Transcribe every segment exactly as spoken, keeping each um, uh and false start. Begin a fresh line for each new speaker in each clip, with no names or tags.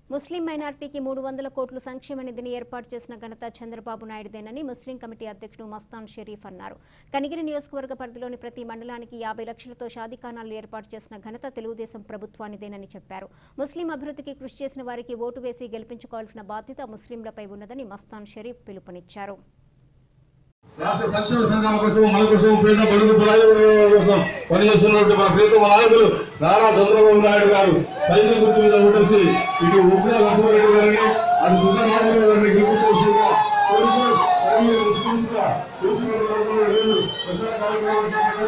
ముస్లిం మైనారిటీకి మూడు వందల కోట్ల సంక్షేమ నిధిని ఏర్పాటు చేసిన ఘనత చంద్రబాబు నాయుడుదేనని ముస్లిం కమిటీ అధ్యక్షుడు మస్తాన్ షరీఫ్ అన్నారు. కనిగిరి నియోజకవర్గ పరిధిలోని ప్రతి మండలానికి యాభై లక్షలతో షాదీఖానాలు ఏర్పాటు చేసిన ఘనత తెలుగుదేశం ప్రభుత్వానిదేనని చెప్పారు. ముస్లిం అభివృద్ధికి కృషి చేసిన వారికి ఓటు వేసి గెలిపించుకోవాల్సిన బాధ్యత ముస్లింలపై ఉన్నదని మస్తాన్ షరీఫ్ పిలుపునిచ్చారు.
రాష్ట్ర సంక్షేమ సంఘాల కోసం మన కోసం పేద బడుగు బలైన కోసం పనిచేస్తున్నటువంటి మన ప్రియతమ నాయకులు నారా చంద్రబాబు నాయుడు గారు సైకిల్ గుర్తు మీద ఓటేసి ఇటు ఉగ్ర నరసింహారెడ్డి గారిని అటు సుందరరాజు గారిని గెలుపుకోవాల్సిందిగా ముస్లింస్ గా ప్రచార కార్యక్రమాలు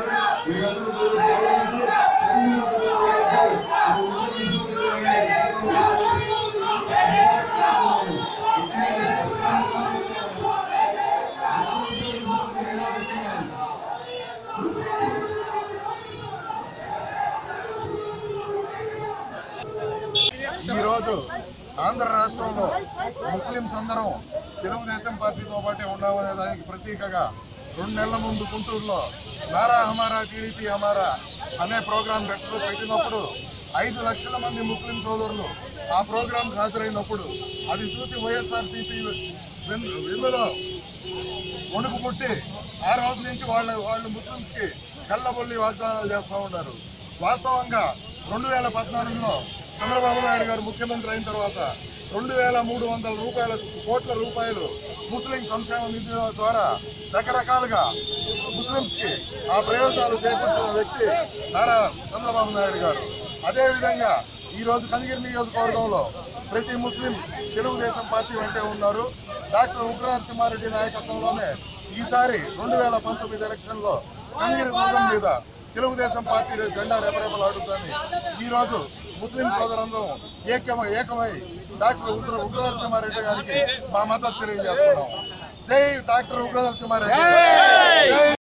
ఈరోజు ఆంధ్ర రాష్ట్రంలో ముస్లింస్ అందరం తెలుగుదేశం పార్టీతో పాటే ఉన్నామనే దానికి ప్రతీకగా రెండు నెలల ముందు గుంటూరులో నారా హమారా టీడీపీ హమారా అనే ప్రోగ్రాం పెట్టు పెట్టినప్పుడు ఐదు లక్షల మంది ముస్లిం సోదరులు ఆ ప్రోగ్రాంకి హాజరైనప్పుడు అది చూసి వైఎస్ఆర్సీపీ విలువలో వణుకు పుట్టి ఆ రోజు నుంచి వాళ్ళ వాళ్ళు ముస్లింస్కి కళ్ళబొల్లి వాగ్దానాలు చేస్తూ ఉన్నారు. వాస్తవంగా రెండు వేల పద్నాలుగులో చంద్రబాబు నాయుడు గారు ముఖ్యమంత్రి అయిన తర్వాత రెండు వేల మూడు వందల రూపాయల కోట్ల రూపాయలు ముస్లిం సంక్షేమ నిధి ద్వారా రకరకాలుగా ముస్లింస్కి ఆ ప్రయోజనాలు చేకూర్చిన వ్యక్తి నారా చంద్రబాబు నాయుడు గారు. అదేవిధంగా ఈరోజు కనిగిరి నియోజకవర్గంలో ప్రతి ముస్లిం తెలుగుదేశం పార్టీ వెంటే ఉన్నారు. డాక్టర్ ఉగ్ర నరసింహారెడ్డి నాయకత్వంలోనే ఈసారి రెండు వేల పంతొమ్మిది ఎలక్షన్లో కనిగిరి దుర్గం మీద తెలుగుదేశం పార్టీ జెండా రెపరెపలాడుతుందని ఈరోజు ముస్లిం సోదరులందరం ఏకమై ఏకమై డాక్టర్ ఉగ్ర ఉగ్ర నరసింహారెడ్డి గారికి మా మద్దతు తెలియజేస్తున్నాం. జై డాక్టర్ ఉగ్ర నరసింహారెడ్డి.